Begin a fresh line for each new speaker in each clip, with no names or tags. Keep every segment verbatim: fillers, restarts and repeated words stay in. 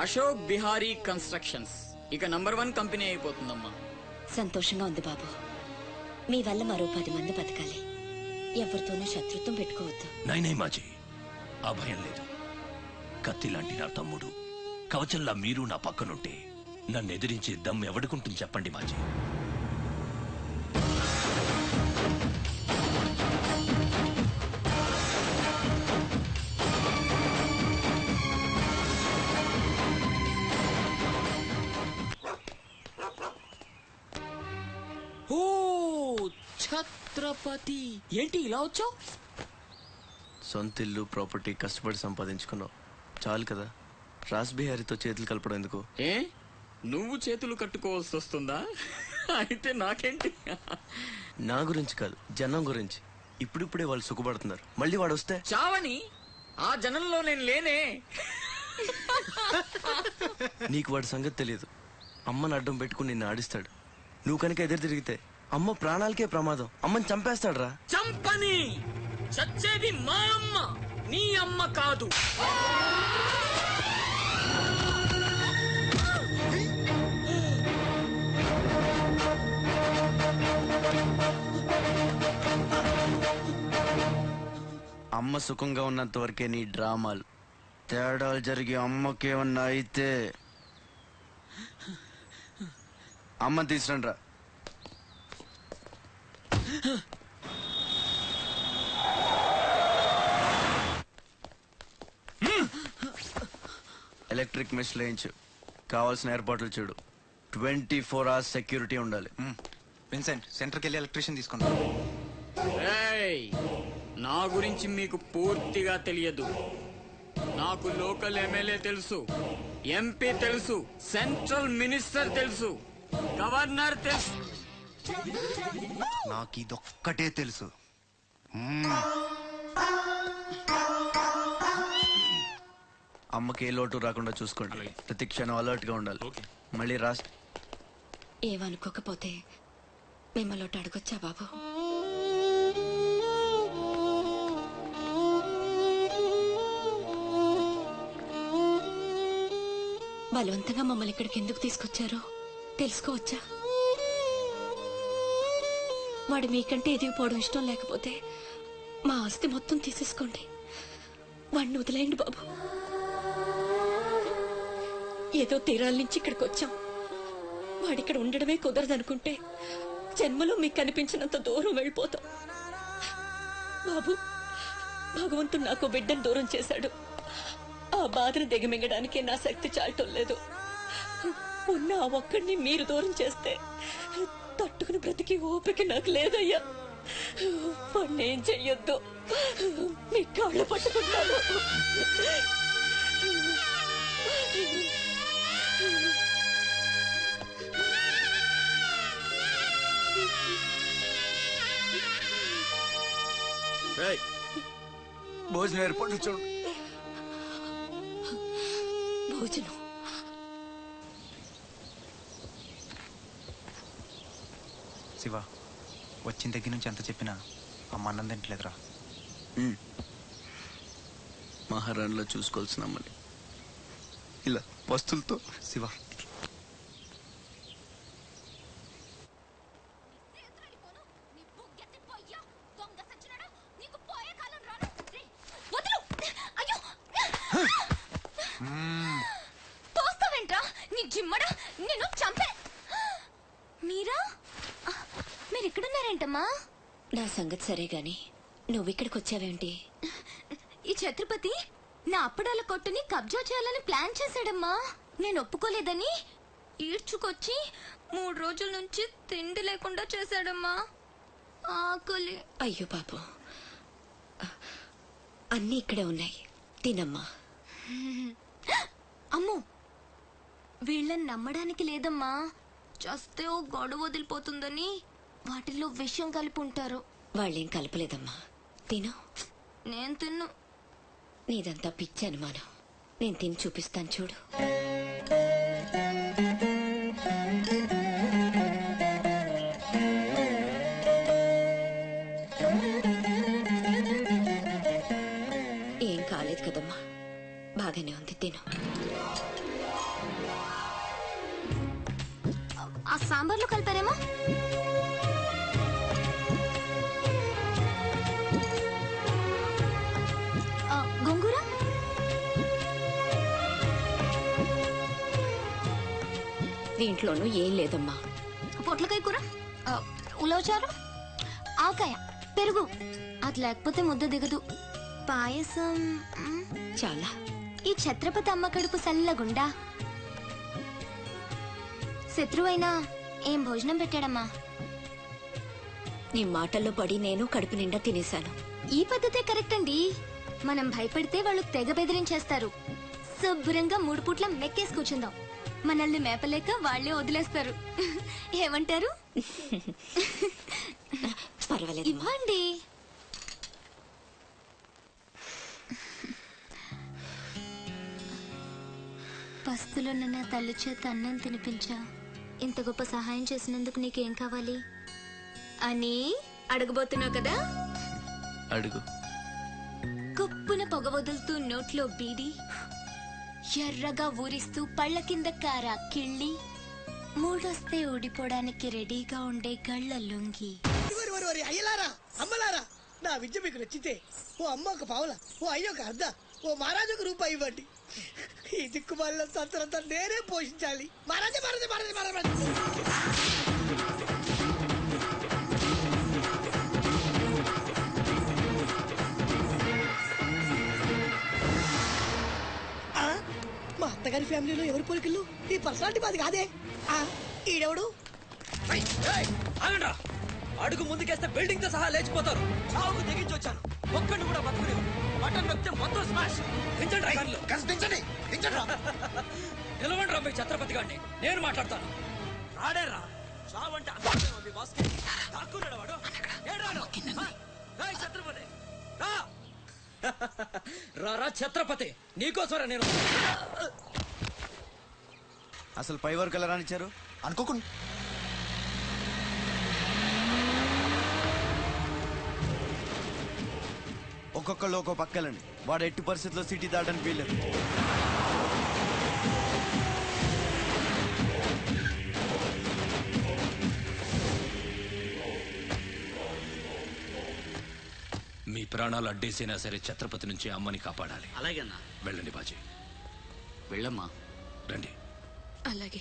Ashok Bihari constructions ఇక number one company అయిపోతుందమ్మా.
సంతోషంగా ఉంది బాబు. మీ వల్ల మరో పది మంది బతకాలి. ఎవరితోనూ శత్రుత్వం పెట్టుకోవద్దు.
నైనై మాజీ, ఆ భయం లేదు. కత్తి లాంటి నా తమ్ముడు, కవచంలా మీరు నా పక్కనుంటే నన్ను ఎదిరించే దమ్ ఎవడుకుంటుంది చెప్పండి మాజీ.
ఓ ఛత్రపతి, ఏంటి ఇలా వచ్చావు?
సొంత ఇల్లు ప్రాపర్టీ కష్టపడి సంపాదించుకున్నావు, చాలు కదా. రాస్ బిహారీతో చేతులు కలపడం ఎందుకు?
ఏ నువ్వు చేతులు కట్టుకోవాల్సి వస్తుందా? అయితే నాకేంటి?
నా గురించి కాదు, జనం గురించి. ఇప్పుడిప్పుడే వాళ్ళు సుఖపడుతున్నారు, మళ్ళీ వాడు వస్తే
చావని. ఆ జనంలో నేను లేనే.
నీకు వాడి సంగతి తెలియదు. అమ్మని అడ్డం పెట్టుకుని నిన్ను ఆడిస్తాడు. నువ్వు కనుక ఎదురు తిరిగితే అమ్మ ప్రాణాలకే ప్రమాదం. అమ్మని చంపేస్తాడు రా.
చంపని, చచ్చేది మా అమ్మ, నీ అమ్మ కాదు.
అమ్మ సుఖంగా ఉన్నంత వరకే నీ డ్రామాలు. తేడాలు జరిగి అమ్మకేమన్నా అయితే అమ్మని తీసురండి రా. ఎలక్ట్రిక్ మెష్ లేయించు, కావాల్సిన ఏర్పాట్లు చూడు. ట్వంటీ ఫోర్ అవర్స్ సెక్యూరిటీ ఉండాలి.
విన్సెంట్, సెంటర్కి వెళ్ళి ఎలక్ట్రీషియన్ తీసుకున్నా.
నా గురించి మీకు పూర్తిగా తెలియదు. నాకు లోకల్ ఎమ్మెల్యే తెలుసు, ఎంపీ తెలుసు, సెంట్రల్ మినిస్టర్ తెలుసు, గవర్నర్ తెలుసు.
నాకు ఇదొక్కటే తెలుసు.
అమ్మకి ఏ లోటు రాకుండా చూసుకోండి. ప్రతి క్షణం అలర్ట్ గా ఉండాలి. మళ్ళీ రాస్
ఏమనుకోకపోతే మిమ్మల్ని అడగొచ్చా బాబు? బలవంతంగా మమ్మల్ని ఇక్కడికి ఎందుకు తీసుకొచ్చారో తెలుసుకోవచ్చా? వాడు మీకంటే ఎదిగిపోవడం ఇష్టం లేకపోతే మా ఆస్తి మొత్తం తీసేసుకోండి. వాడిని వదిలేయండి బాబు. ఏదో తీరాల నుంచి ఇక్కడికి వచ్చాం. వాడిక్కడ ఉండడమే కుదరదనుకుంటే జన్మలో మీకు కనిపించినంత దూరం వెళ్ళిపోతాం. బాబు, భగవంతుడు నాకు బిడ్డను దూరం చేశాడు. ఆ బాధను దిగమింగడానికే నా శక్తి చాలటం లేదు. ఉన్న ఆ ఒక్కడిని మీరు దూరం చేస్తే తట్టుకుని బ్రతికి ఓపిక నాకు లేదయ్యా. వాణ్ణేం చెయ్యొద్దు, మీ కాళ్ళు పట్టుకుంటాను.
భోజనం ఏర్పాటు చూడండి.
భోజనం
శివ, వచ్చిన దగ్గర నుంచి ఎంత చెప్పినా అమ్మ అన్నం తింటలేదురా.
మహారాణిలో చూసుకోవాల్సిన అమ్మని ఇలా వస్తులతో.
శివ,
నేను చంపే. మీరా? మీరిక్కడున్నారేంటమ్మా? నా సంగతి సరే గాని నువ్విక్కడికి వచ్చావేంటి? ఈ ఛత్రపతి నా అప్పడాల కొట్టుని కబ్జా చేయాలని ప్లాన్ చేశాడమ్మా. నేను ఒప్పుకోలేదని ఈడ్చుకొచ్చి మూడు రోజుల నుంచి తిండి లేకుండా చేశాడమ్మా. ఆకలి. అయ్యో పాపం, అన్నీ ఇక్కడే ఉన్నాయి, తినమ్మా. అమ్మో, వీళ్ళని నమ్మడానికి లేదమ్మా. చస్తే ఓ గొడవ వదిలిపోతుందని వాటిల్లో విషయం కలిపి ఉంటారు. వాళ్ళేం కలపలేదమ్మా, తిను. నేను తిన్ను. నీదంతా పిచ్చి అనుమానం. నేను తిని చూపిస్తాను చూడు. ఏం కాలేదు కదమ్మా, బాగానే ఉంది, తిను.
సాంబార్లో కలిపారేమో. గోంగూర
దీంట్లోనూ ఏం లేదమ్మా.
పొట్లకాయ కూర, ఉలవచారు, ఆకాయ, పెరుగు. అది లేకపోతే ముద్ద దిగదు. పాయసం
చాలా.
ఈ ఛత్రపతి అమ్మ కడుపు సల్లగుండా. శత్రువైనా ఏం భోజనం పెట్టాడమ్మా.
నీ మాటల్లో పడి నేను కడుపు నిండా తినేశాను.
ఈ పద్ధతే కరెక్ట్ అండి. మనం భయపడితే వాళ్ళు తెగ బెదిరించేస్తారు. శుభ్రంగా మూడు పూట్ల మెక్కేసి కూర్చుందాం. మనల్ని మేపలేక వాళ్లే వదిలేస్తారు. ఏమంటారు?
పర్వాలేదు.
ఇవ్వండి. పస్తులున్న నా తల్లి చేత అన్నం తినిపించా. ఇంత గొప్ప సహాయం చేసినందుకు నీకేం కావాలి అని అడగబోతున్నావు కదా?
అడుగు.
కుప్పున పొగ వదులుతూ నోట్లో బీడి, ఎర్రగా ఊరిస్తూ పళ్ళ కింద కారా కిళ్ళి, మూడొస్తే ఊడిపోవడానికి రెడీగా ఉండే గళ్ళ లుంగి.
అయ్యలారా అమ్మలారా, నా విద్య మీకు నచ్చితే ఓ అమ్మ ఒక పావుల, ఓ అయ్య ఒక అర్ధ, ఓ మహారాజు ఒక రూపాయి ఇవ్వండి. ఈ దిక్కుమాలిన సంతరంతా నేనే పోషించాలి. మహారాజా మహారాజా మహారాజా మహారాజా. మా అత్తగారి ఫ్యామిలీలో ఎవరి పోలికలు? ఈ పర్సనాలిటీ మాది కాదే. ఈడెవడు?
అడుగు ముందుకేస్తే బిల్డింగ్ తో సహా లేచిపోతారు. చావుకు తెగించి వచ్చాను. ఒక్కడిని కూడా బతుకుని బటన్ నొక్కితే మొత్తం స్మాష్. దించండి డ్రైవర్లు. దించండి నిలవండి రా మీ ఛత్రపతి గారిని, నేను మాట్లాడతాను. రాడేరా చావంటే ఉంది బాస్కి. దాక్కున్నాడు వాడు. ఛత్రపతి రారా ఛత్రపతి, నీకోసరా నేను.
అసలు పై వరకు ఎలా రానిచ్చారు
అనుకోకుండా?
ఒక్కొక్కళ్ళు ఒక్కో పక్కలండి. వాడు ఎట్టి పరిస్థితుల్లో సిటీ దాటడానికి వీల్లేదు.
మీ ప్రాణాలు అడ్డేసైనా సరే ఛత్రపతి నుంచి అమ్మని కాపాడాలి.
అలాగేనా?
వెళ్ళండి బాజీ.
వెళ్ళమ్మా.
రండి.
అలాగే.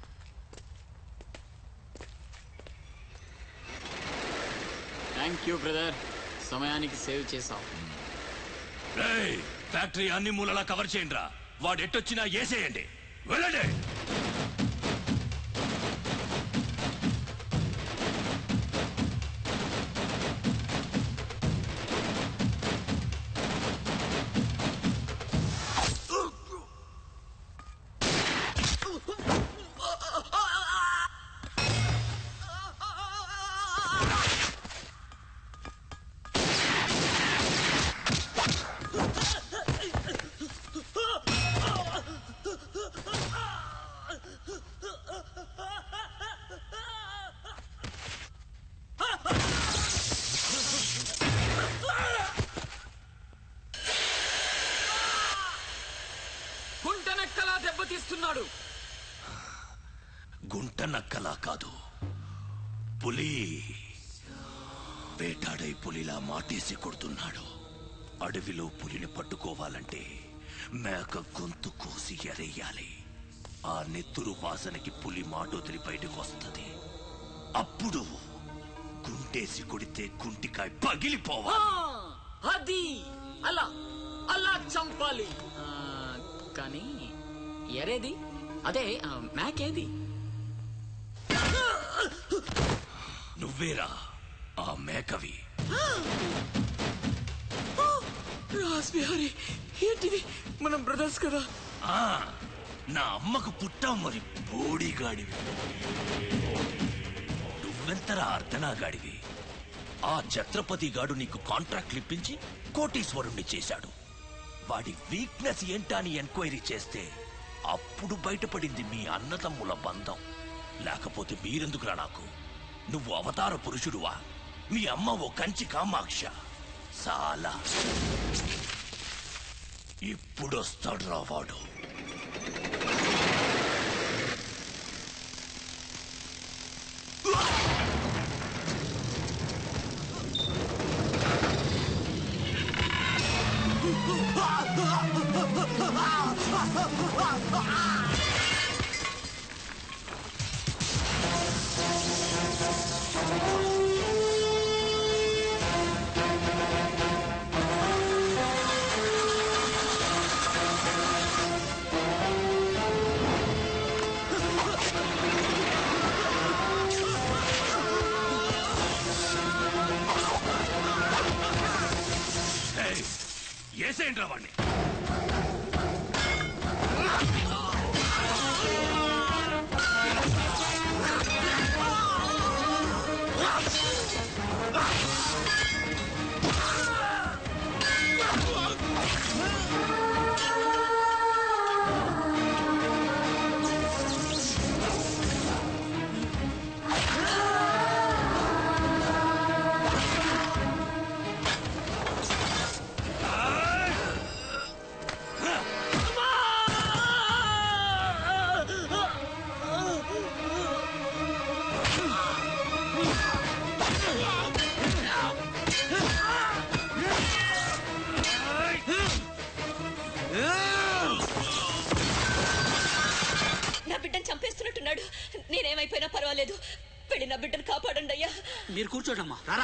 థ్యాంక్ యూ బ్రదర్, సమయానికి సేవ్ చేసావు.
ఫ్యాక్టరీ అన్ని మూలలా కవర్ చేయండి రా. వాడు ఎట్టొచ్చినా ఏసేయండి. వెళ్ళండి.
గుంటనక్కలా దెబ్బతీస్తున్నాడు.
గుంట నక్కలా కాదు, పులి వేటాడై పులిలా మాటేసి కొడుతున్నాడు. అడవిలో పులిని పట్టుకోవాలంటే మేక గొంతు కోసి ఎరేయాలి. ఆ నెత్తురు వాసనకి పులి మాటొదిలి బయటకు వస్తుంది. అప్పుడు గుంటేసి కొడితే గుంటికాయ పగిలిపోవాలి.
అది అలా అలా చంపాలి.
కానీ ఎరేది? అదే మేకేది?
నువ్వేరా ఆ మేకవి.
రాస్బిహారీ, ఏంటిది? మనం బ్రదర్స్ కదా.
ఆ నా అమ్మకు పుట్టావు మరి బోడిగాడివి. నువ్వెంతరా అర్ధనాగాడివి. ఆ ఛత్రపతి గాడు నీకు కాంట్రాక్ట్లు ఇప్పించి కోటీశ్వరుణ్ణి చేశాడు. వాడి వీక్నెస్ ఏంటా అని ఎంక్వైరీ చేస్తే అప్పుడు బయటపడింది మీ అన్నదమ్ముల బంధం. లేకపోతే మీరెందుకురా నాకు? నువ్వు అవతార పురుషుడువా? మీ అమ్మ ఓ కంచి కామాక్ష. చాలా ఇప్పుడొస్తాడు రా వాడు. ఏసేంట్రా వాణ్ణి.
చంపేస్తున్నట్టున్నాడు. నేనేమైపోయినా పర్వాలేదు, వెళ్ళి నా బిడ్డను కాపాడండి అయ్యా.
మీరు కూర్చోటమ్మా, రారా.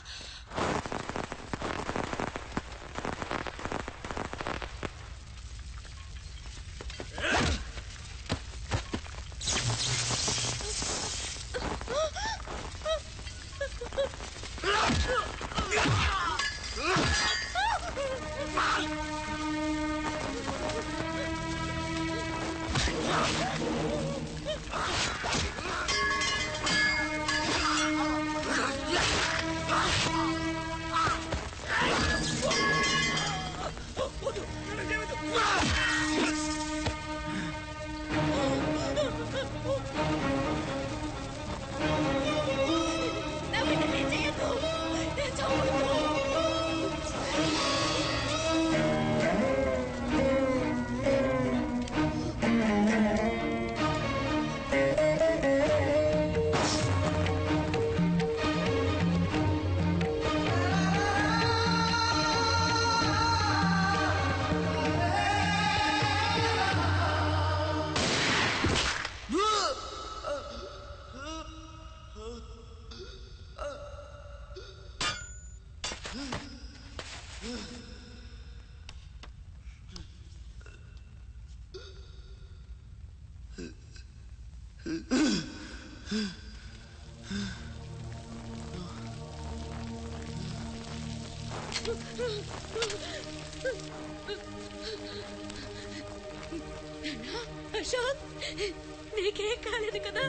అశోక్, నీకేం కాలేదు కదా?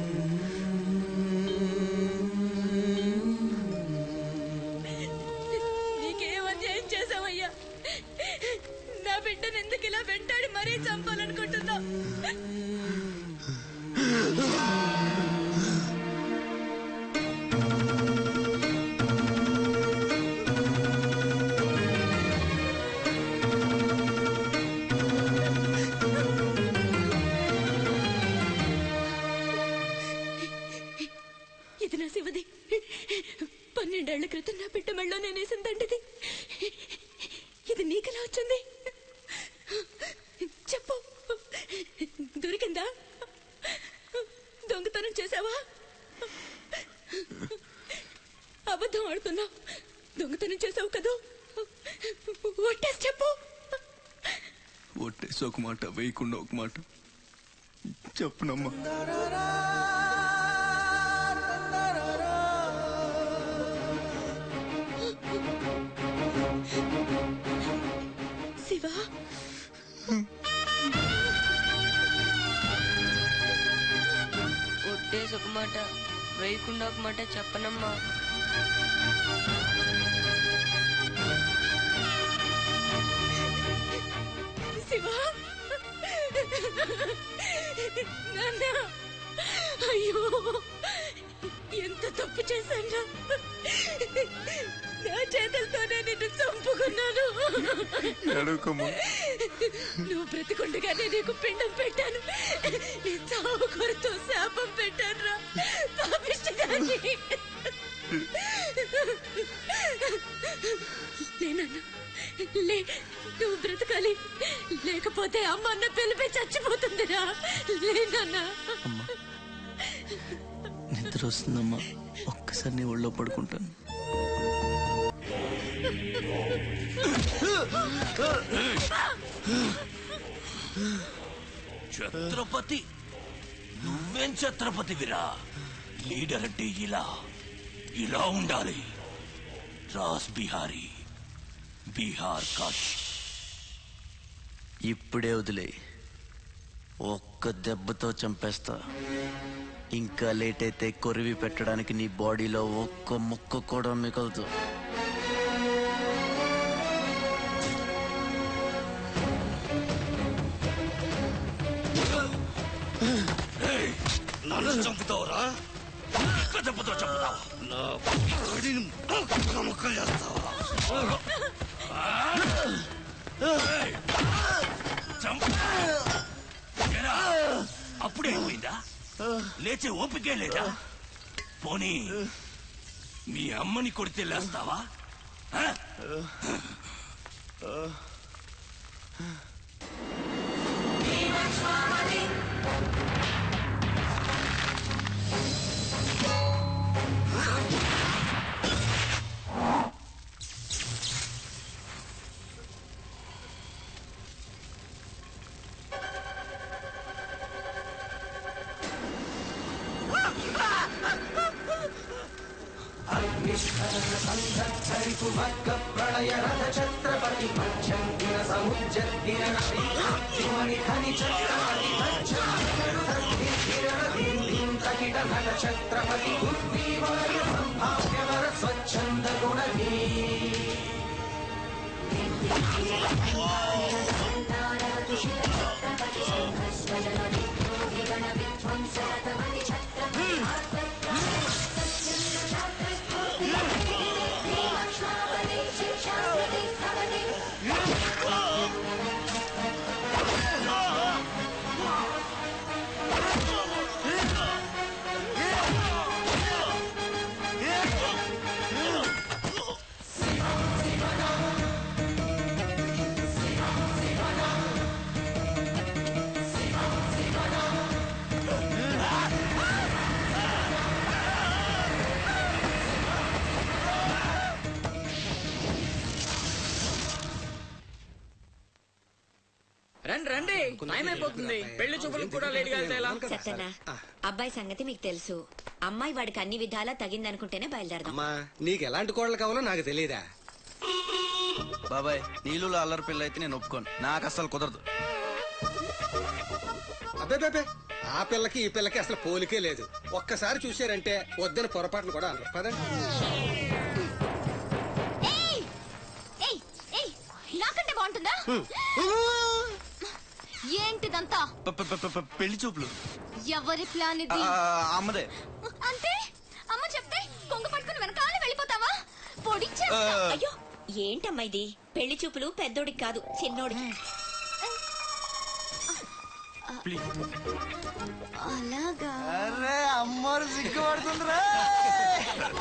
నీకేం అన్యాయం చేసావయ్యా? నా బిడ్డను ఎందుకు ఇలా వెంటాడి మరీ చంపాలనుకుంటున్నావు? ఇది నా శివది. పన్నెండేళ్ల క్రితం నా బిడ్డ మెళ్ళో నేనేసిందండిది. ఇది నీకెలా వచ్చింది? చెప్పు, దొరికిందా? దొంగతనం చేసావా? అబద్ధం ఆడుతున్నావు. దొంగతనం చేసావు కదా? ఒట్టేసి చెప్పు.
ఒట్టేసి ఒక మాట, వేయకుండా ఒక మాట చెప్పునమ్మా.
శివ,
ఒట్టేసి ఒక మాట, వేయకుండా ఒక మాట చెప్పనమ్మా.
శివ, నాన్న, అయ్యో ఎంత తప్పు చేశాను. నా చేతులతోనే నిన్ను చంపుకున్నాను. నువ్వు బ్రతికుండగానే నీకు పిండం పెట్టాను. నీ చావు కొరతో శాపం పెట్టాను రా పాపిష్టిదాన్ని. లేనన్నా లే, నువ్వు బ్రతకాలి, లేకపోతే అమ్మ అన్న పిలిపి చచ్చిపోతుందిరా. లేనన్నా.
అమ్మా నిద్ర వస్తుందమ్మా, ఒక్కసారి నీ ఒళ్ళో పడుకుంటాను.
ఛత్రపతి, నువ్వేం ఛత్రపతివిరా? లీడర్ అంటే ఇలా ఇలా ఉండాలి. రాస్ బిహారీ, బీహార్ కాష్.
ఇప్పుడే వదిలే, ఒక్క దెబ్బతో చంపేస్తా. ఇంకా లేట్ అయితే కొరివి పెట్టడానికి నీ బాడీలో ఒక్క ముక్క కూడా మిగలదు.
నన్ను చంపుతావురా? ఒక్క దెబ్బతో చంపుతావా? నా బాడీని ముక్క ముక్కలు చేస్తావా? అప్పుడే అయిపోయిందా? లేచే ఓపికే లేదా? పోనీ మీ అమ్మని కొడితే లేస్తావా?
రండి రండి, టైం అయిపోతుంది. పెళ్లి చూపులకు కూడా లేట్ గా
సత్యనా, అబ్బాయి సంగతి మీకు తెలుసు. అమ్మాయి వాడికి అన్ని విధాలా తగిందనుకుంటేనే బయలుదేరదాం.
అమ్మా, నీకు ఎలాంటి కోడలు కావాలో నాకు తెలియదా?
బాబాయ్, నీళ్ళు అల్లరి పిల్ల అయితే నేను ఒప్పుకోను, నాకు అసలు కుదరదు.
అబ్బే, ఆ పిల్లకి ఈ పిల్లకి అసలు పోలికే లేదు. ఒక్కసారి చూశారంటే వద్దని పొరపాట్లు కూడా అనరు. పదండి.
నాకంటే బాగుంటుందా? ఏంటిదంతా?
పెళ్లి చూపులు.
ఎవరి ప్లాన్ ఇది?
అమ్మదే.
అంటే అమ్మ చెప్తే కొంగ పట్టుకుని వెనకాల వెళ్ళిపోతావా? పొడిచే.
అయ్యో, ఏంటమ్మా ఇది? పెళ్లి చూపులు పెద్దోడికి కాదు, చిన్నోడికి.
అలాగా?
అరే అమ్మారు సిగ్గుపడుతుందిరా.